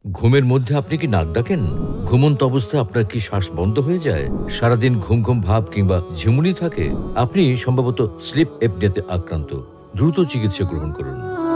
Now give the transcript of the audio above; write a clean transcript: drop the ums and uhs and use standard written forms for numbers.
ঘুমের মধ্যে আপনি কি নাক ডাকেন? ঘুমন্ত অবস্থায় আপনার কি শ্বাস বন্ধ হয়ে যায়? সারাদিন ঘুম ঘুম ভাব কিংবা ঝিমুনি থাকে? আপনি সম্ভবত স্লিপ এপনিয়াতে আক্রান্ত। দ্রুত চিকিৎসা গ্রহণ করুন।